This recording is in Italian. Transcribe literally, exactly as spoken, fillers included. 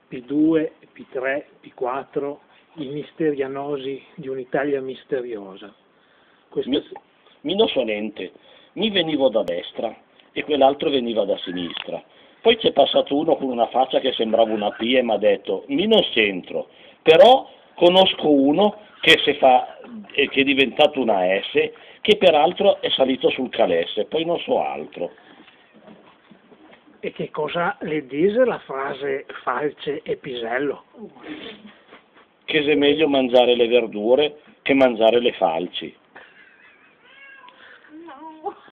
P due, P tre, P quattro, i misterianosi di un'Italia misteriosa. Questo... Mi, mi non so niente, mi venivo da destra e quell'altro veniva da sinistra. Poi c'è passato uno con una faccia che sembrava una P e mi ha detto, mi non c'entro, però conosco uno che, si fa, eh, che è diventato una S, che peraltro è salito sul calesse, poi non so altro. E che cosa le dice la frase falce e pisello? Che è meglio mangiare le verdure che mangiare le falci.